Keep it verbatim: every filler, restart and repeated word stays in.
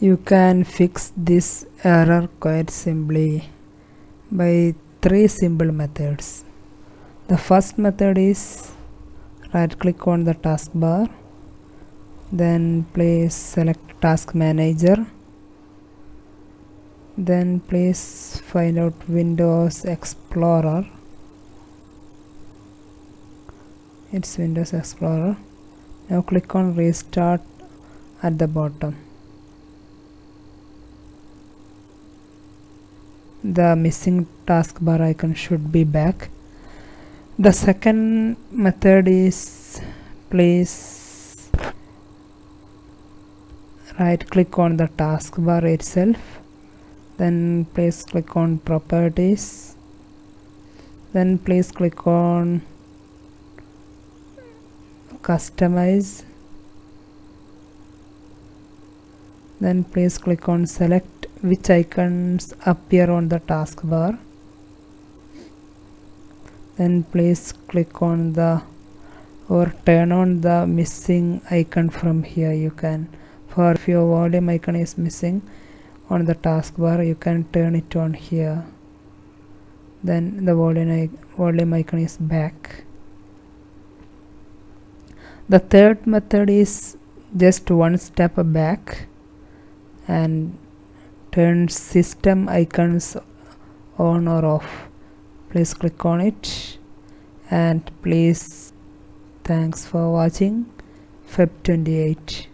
You can fix this error quite simply by three simple methods. The first method is right click on the taskbar, then please select task manager, then please find out Windows Explorer. It's Windows Explorer. Now click on restart at the bottom. The missing taskbar icon should be back. The second method is please right click on the taskbar itself, then please click on properties, then please click on customize, then please click on select which icons appear on the taskbar, then please click on the or turn on the missing icon from here. You can, for if your volume icon is missing on the taskbar, you can turn it on here, then the volume, volume icon is back. The third method is just one step back and turn system icons on or off. Please click on it, and please thanks for watching Feb twenty-eight.